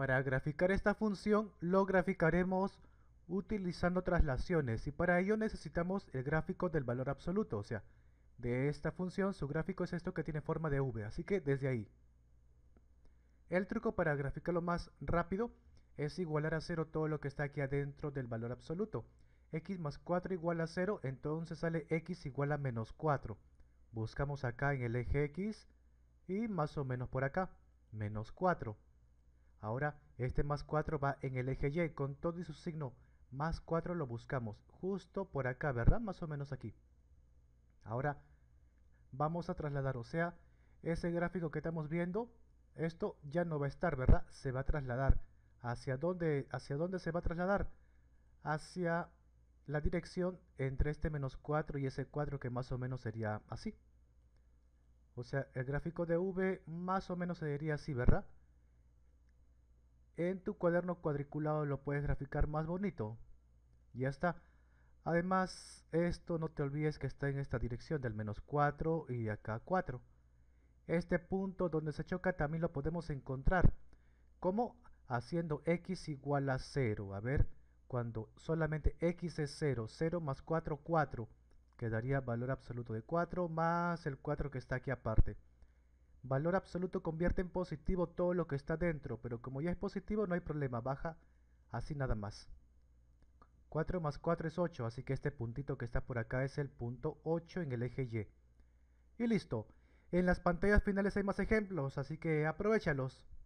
Para graficar esta función lo graficaremos utilizando traslaciones y para ello necesitamos el gráfico del valor absoluto, o sea, de esta función su gráfico es esto que tiene forma de V, así que desde ahí. El truco para graficarlo más rápido es igualar a 0 todo lo que está aquí adentro del valor absoluto. X más 4 igual a 0, entonces sale X igual a menos 4. Buscamos acá en el eje X y más o menos por acá, menos 4. Ahora este más 4 va en el eje Y, con todo y su signo más 4 lo buscamos justo por acá, ¿verdad? Más o menos aquí. Ahora vamos a trasladar, o sea, ese gráfico que estamos viendo, esto ya no va a estar, ¿verdad? Se va a trasladar. Hacia dónde se va a trasladar? Hacia la dirección entre este menos 4 y ese 4 que más o menos sería así. O sea, el gráfico de V más o menos sería así, ¿verdad? En tu cuaderno cuadriculado lo puedes graficar más bonito. Ya está. Además, esto no te olvides que está en esta dirección del menos 4 y acá 4. Este punto donde se choca también lo podemos encontrar. ¿Cómo? Haciendo x igual a 0. A ver, cuando solamente x es 0, 0 más 4, 4. Quedaría valor absoluto de 4 más el 4 que está aquí aparte. Valor absoluto convierte en positivo todo lo que está dentro, pero como ya es positivo no hay problema, baja así nada más. 4 más 4 es 8, así que este puntito que está por acá es el punto 8 en el eje Y. Y listo. En las pantallas finales hay más ejemplos, así que aprovéchalos.